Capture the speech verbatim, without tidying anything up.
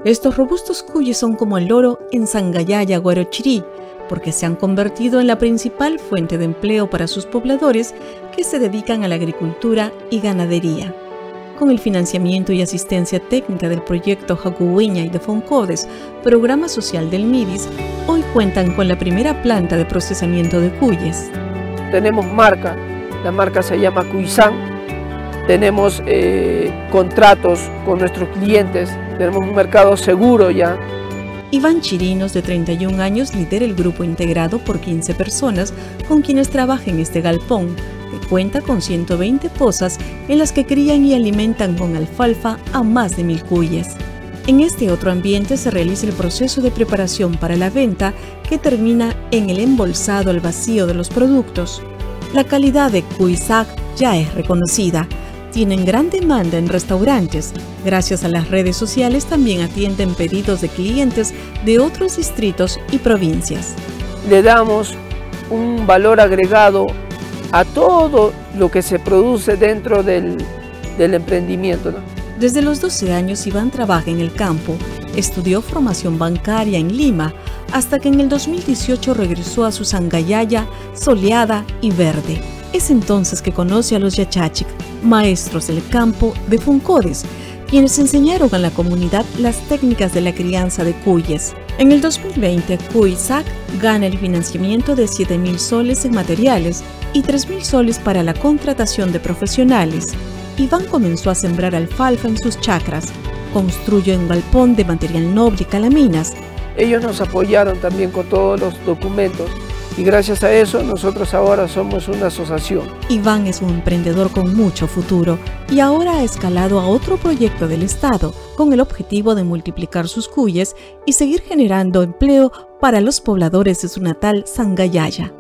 Estos robustos cuyes son como el oro en Sangayaya, Guarochirí, porque se han convertido en la principal fuente de empleo para sus pobladores que se dedican a la agricultura y ganadería. Con el financiamiento y asistencia técnica del proyecto Jacuwiña y de Foncodes, programa social del MIDIS, hoy cuentan con la primera planta de procesamiento de cuyes. Tenemos marca, la marca se llama Cuysan, tenemos eh, contratos con nuestros clientes, tenemos un mercado seguro ya. Iván Chirinos, de treinta y un años, lidera el grupo integrado por quince personas con quienes trabaja en este galpón, que cuenta con ciento veinte pozas en las que crían y alimentan con alfalfa a más de mil cuyes. En este otro ambiente se realiza el proceso de preparación para la venta, que termina en el embolsado al vacío de los productos. La calidad de Cuisac ya es reconocida. Tienen gran demanda en restaurantes. Gracias a las redes sociales también atienden pedidos de clientes de otros distritos y provincias. Le damos un valor agregado a todo lo que se produce dentro del, del emprendimiento, ¿no? Desde los doce años Iván trabaja en el campo, estudió formación bancaria en Lima, hasta que en el dos mil dieciocho regresó a su Sangayaya soleada y verde. Es entonces que conoce a los Yachachic, maestros del campo de Foncodes, quienes enseñaron a la comunidad las técnicas de la crianza de cuyes. En el dos mil veinte, Cuisac gana el financiamiento de siete mil soles en materiales y tres mil soles para la contratación de profesionales. Iván comenzó a sembrar alfalfa en sus chacras, construyó un galpón de material noble y calaminas. Ellos nos apoyaron también con todos los documentos y gracias a eso nosotros ahora somos una asociación. Iván es un emprendedor con mucho futuro y ahora ha escalado a otro proyecto del Estado con el objetivo de multiplicar sus cuyes y seguir generando empleo para los pobladores de su natal Sangayaya.